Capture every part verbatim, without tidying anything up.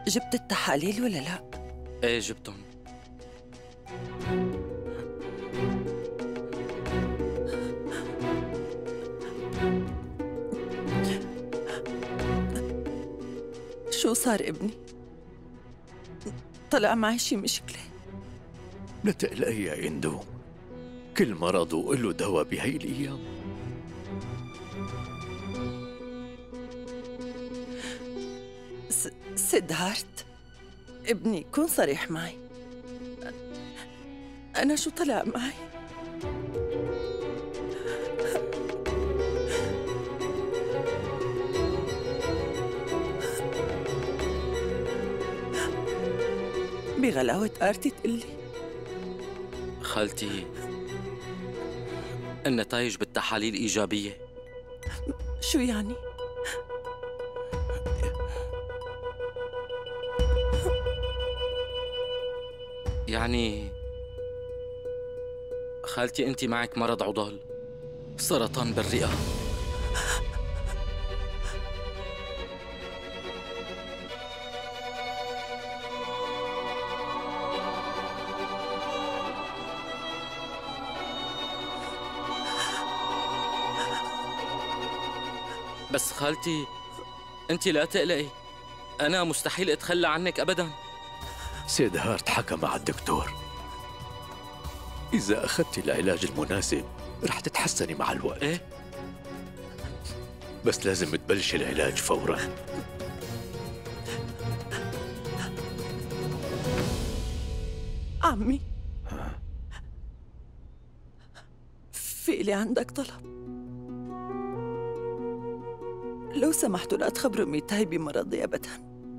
جبت التحاليل ولا لا؟ ايه جبتهم. شو صار ابني؟ طلع معي شي مشكلة؟ لا تقلقي يا إندو، كل مرض وله دواء بهي الأيام. س... سيدهارت ابني، كون صريح معي. أنا شو طلع معي؟ بغلاوة آرتي تقلي. خالتي النتائج بالتحاليل إيجابية. شو يعني؟ يعني خالتي أنت معك مرض عضال، سرطان بالرئة. بس خالتي أنت لا تقلقي، أنا مستحيل أتخلى عنك أبداً. سيدهارت حكى مع الدكتور، إذا أخذت العلاج المناسب رح تتحسني مع الوقت. إيه؟ بس لازم تبلش العلاج فوراً. عمي، في إلي عندك طلب. لو سمحتوا لا تخبروا ميتاي بمرضي أبداً.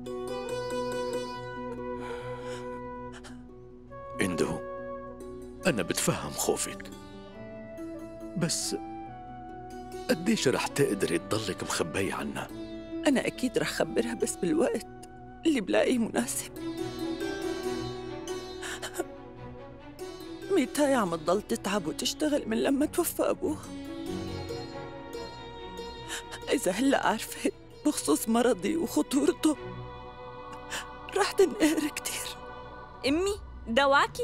إندو، أنا بتفهم خوفك، بس قديش رح تقدري تضلك مخبية عنا؟ أنا أكيد رح خبرها، بس بالوقت اللي بلاقيه مناسب. ميتاي عم تضل تتعب وتشتغل من لما توفى أبوها. إذا هلأ عرفت بخصوص مرضي وخطورته رح تنقهر كتير. أمي دواكي.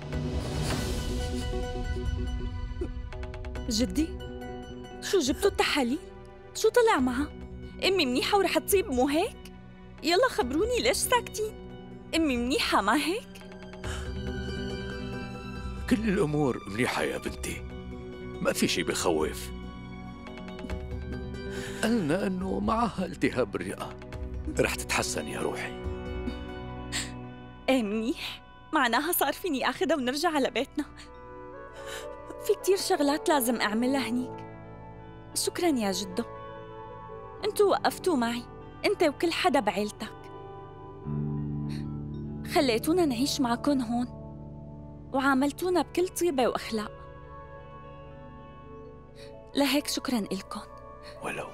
جدي شو جبتوا التحاليل؟ شو طلع معها؟ أمي منيحة ورح تصيب مو هيك؟ يلا خبروني ليش ساكتين؟ أمي منيحة ما هيك؟ كل الأمور منيحة يا بنتي، ما في شي بخوف. قلنا أنه معها التهاب بالرئة، رح تتحسن يا روحي. ايه منيح، معناها صار فيني اخذها ونرجع على بيتنا. في كتير شغلات لازم اعملها هنيك. شكرا يا جدو، انتو وقفتوا معي، انت وكل حدا بعيلتك، خليتونا نعيش معكن هون وعاملتونا بكل طيبة واخلاق. لهيك شكرا إلكن. ولو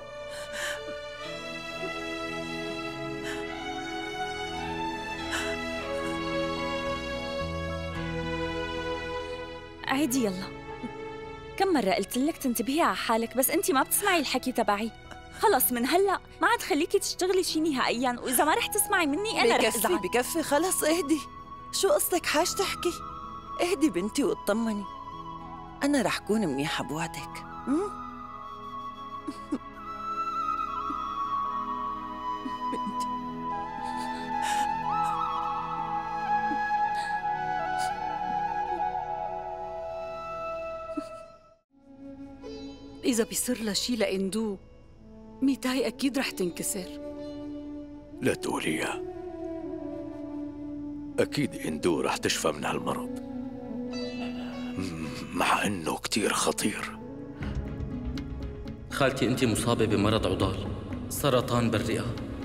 عيدي يلا. كم مرة قلت لك تنتبهي على حالك بس انتي ما بتسمعي الحكي تبعي. خلص من هلا ما عاد خليكي تشتغلي شي نهائيا، واذا ما رح تسمعي مني انا رح ازعل. بكفي بكفي خلص اهدي. شو قصدك حاج تحكي؟ اهدي بنتي واطمني، انا رح كون منيحة بوعدك. بنتي إذا بيصير لها شي لإندو ميتاي أكيد رح تنكسر. لا تقوليها، أكيد إندو رح تشفى من هالمرض، مع إنه كتير خطير. خالتي أنت مصابة بمرض عضال، سرطان بالرئة.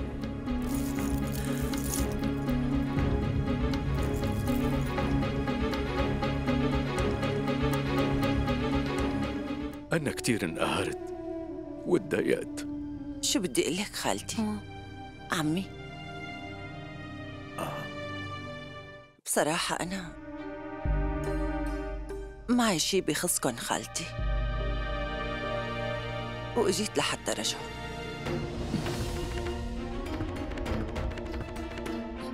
أنا كتير انقهرت واتضايقت. شو بدي أقول لك خالتي؟ آه. عمي آه. بصراحة أنا معي شي بخصكن خالتي، وإجيت لحتى رجعوا.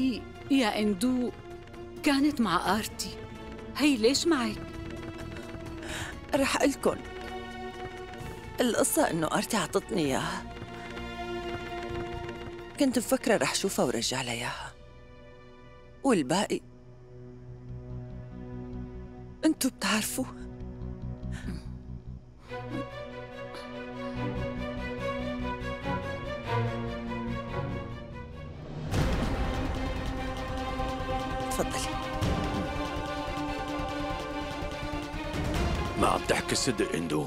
هي يا اندو كانت مع آرتي، هي ليش معك؟ رح أقلكن القصة إنه آرتي عطتني إياها. كنت مفكرة رح شوفها ورجع لها إياها، والباقي انتو بتعرفوا. تفضلي. ما عم تحكي صدق اندو؟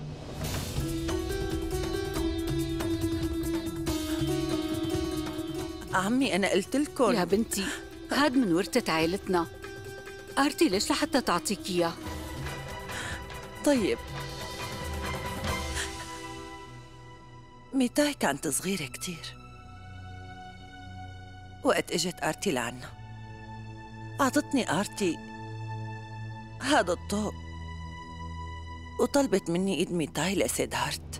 عمي أنا قلت لكم يا بنتي هاد من ورثة عائلتنا، آرتي ليش لحتى تعطيك إياه؟ طيب، ميتاي كانت صغيرة كتير وقت اجت آرتي لعنا. أعطتني آرتي هذا الطوق وطلبت مني إيد ميتاي لسيدهارت.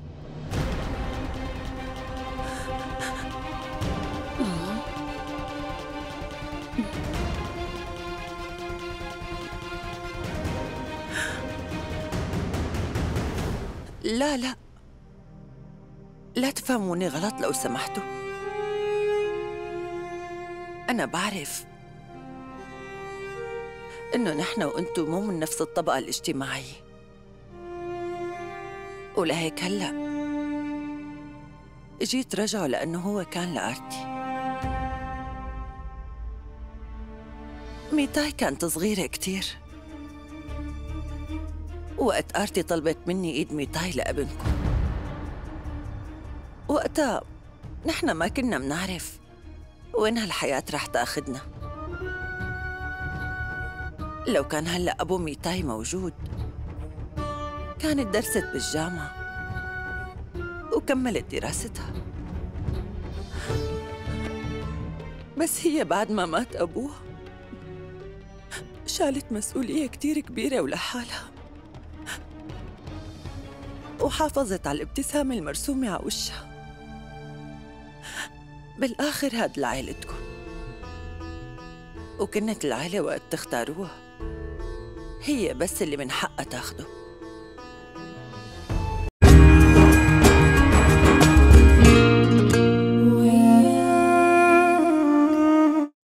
لا لا لا تفهموني غلط لو سمحتوا. أنا بعرف إنه نحن وإنتو مو من نفس الطبقة الاجتماعية، ولهيك هلأ جيت رجعه لأنه هو كان لآرتي. ميتاي كانت صغيرة كتير وقت آرتي طلبت مني إيد ميتاي لابنكم. وقتها نحن ما كنا منعرف وين هالحياة رح تاخدنا. لو كان هلأ أبو ميتاي موجود كانت درست بالجامعة وكملت دراستها، بس هي بعد ما مات أبوها شالت مسؤولية كتير كبيرة ولحالها، وحافظت على الابتسامة المرسومة على وشها. بالآخر هاد لعائلتكم، وكنت العائلة وقت تختاروها هي بس اللي من حقها تاخده.